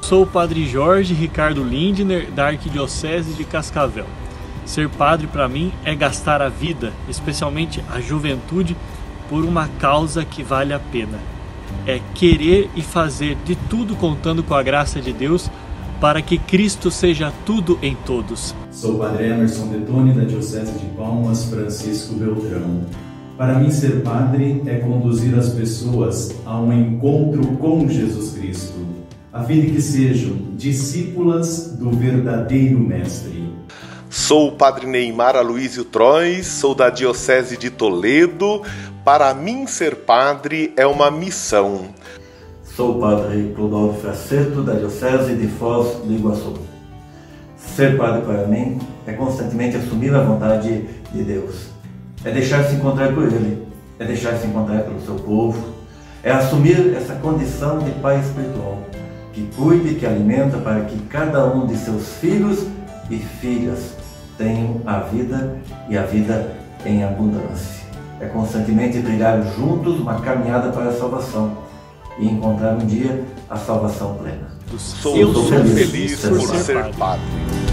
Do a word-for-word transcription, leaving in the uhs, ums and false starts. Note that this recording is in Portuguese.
Sou o Padre Jorge Ricardo Lindner, da Arquidiocese de Cascavel. Ser padre para mim é gastar a vida, especialmente a juventude, por uma causa que vale a pena. É querer e fazer de tudo contando com a graça de Deus para que Cristo seja tudo em todos. Sou o Padre Emerson Detoni, da Diocese de Palmas, Francisco Beltrão. Para mim, ser padre é conduzir as pessoas a um encontro com Jesus Cristo, a fim de que sejam discípulas do verdadeiro Mestre. Sou o Padre Neymar Aloísio Trois, sou da Diocese de Toledo. Para mim, ser padre é uma missão. Sou o Padre Clodovio Fraceto, da Diocese de Foz do Iguaçu. Ser padre para mim é constantemente assumir a vontade de Deus. É deixar-se encontrar por Ele, é deixar-se encontrar pelo seu povo, é assumir essa condição de pai espiritual, que cuide, que alimenta para que cada um de seus filhos e filhas tenham a vida e a vida em abundância. É constantemente trilhar juntos uma caminhada para a salvação e encontrar um dia a salvação plena. Sou, Eu sou feliz, feliz por ser padre.